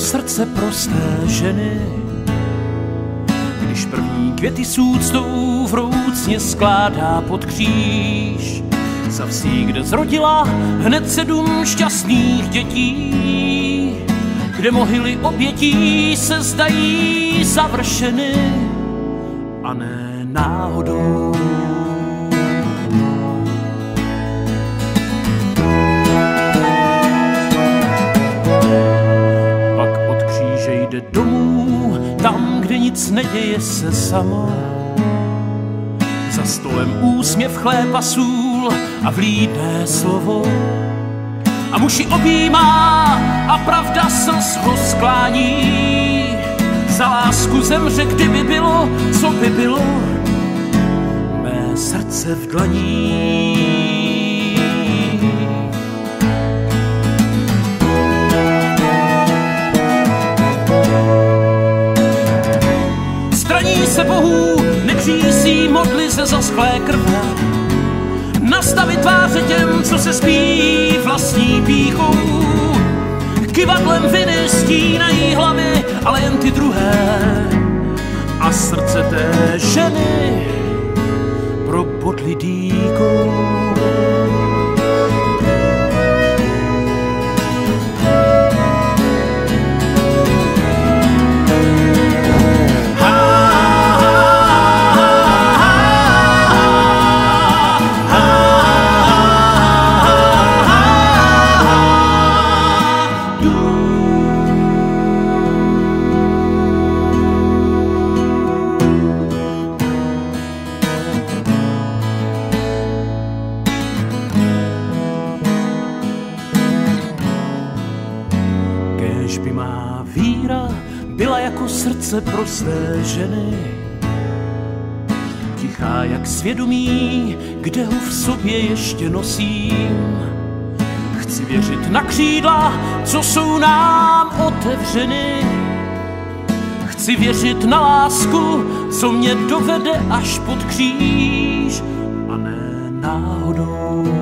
srdce prosté ženy. Když první květy s úctou vroucně skládá pod kříž, za vsí, kde zrodila hned 7 šťastných dětí, kde mohyly obětí se zdají završeny a ne náhodou. Pak od kříže jde domů, tam, kde nic neděje se samo. Za stolem úsměv, chléb a sůl a vlídné slovo. A muži objímá a pravda slz ho sklání. Za lásku zemře, kdyby bylo, co by bylo, mé srdce v dlaní. Straní se bohů, nekřísí modly ze zaschlé krve. Nastavit tváře těm, co se spí vlastní pýchou. Kyvadlem viny stínají hlavy, ale jen ty druhé. A srdce té ženy probodly dýkou. Kéž by má víra byla jako srdce prosté ženy, tichá jak svědomí, kde ho v sobě ještě nosím. Chci věřit na křídla, co jsou nám otevřeny. Chci věřit na lásku, co mě dovede až pod kříž a ne náhodou.